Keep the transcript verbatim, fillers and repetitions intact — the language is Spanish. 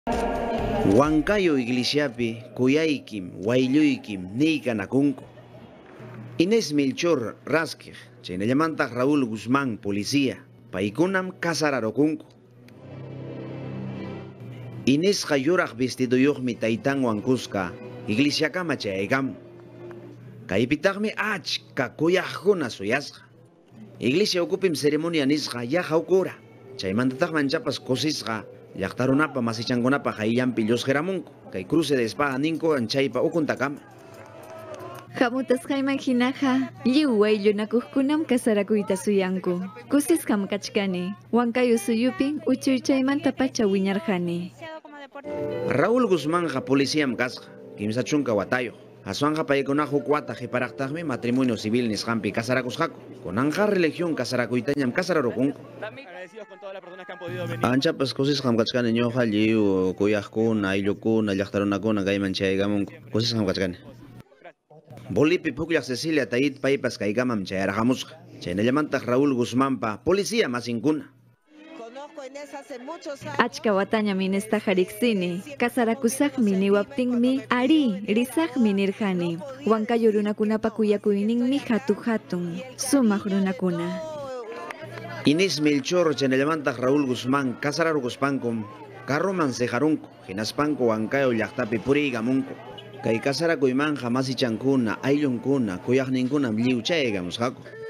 Huancayo iglesiapi kuyaykim wayluykim niykanakunku. Inés Melchor Rasquij, chaynallamanta Raúl Guzmán policía, paykunam kasararukunku. Inés yuraq vestiduyuqmi taytanwan kuska iglesiakama chayaykamun. Kaypitaqmi achka kuyaqkuna suyasqa. Iglesia ukupim ceremonia nisqa yaqa ukura. Chaymantataqman chapas kusisqa llaqtarunapa masichankunapa hayllampi llusqiramunku. Kay cruce de espada ninku anchaypa ukuntakama. Hamutas hayman hinaqa lliw wayllunakuqkunam kasarakuyta suyanku. Kusisqam kachkani. Huancayo suyupin uchuychaymanta pacha wiñarqani. Raúl Guzmánqa policíam kasqa, kimsa chunka watayo. Aswanja paykuna huk wata hiparaqtaqmi matrimonio civil nisqanpi kasarakusqaku. Kunanqa religión kasarakuytañam kasararukunku. Anchapas kusisqam kachkani ñuqa lliw kuyaqkuna, ayllukuna, llaqtarunakuna kayman chayaykamunku. Kusisqam kachkani. Bolipi pukllaq Cecilia Tayit paypas kaykamam chayarqamusqa. Chaynallamantaq Raúl Guzmánpa policía masinkuna. Achka watañam Inestaqa riqsini. Kasarakusaqmi niwaptinmi ari risaqmi nirqani. Huancayo runakunapa kuyakuyninmi hatu hatun. Sumaq runakuna. Inés Melchor chaynallamantaq Raúl Guzmán kasararukuspankum carroman sejarunku. Hinaspanku Huancayo llaqtapi puriykamunku. Kay kasarakuymanqa masichankuna, ayllunkuna, kuyaqninkunam lliw chayaykamusqaku.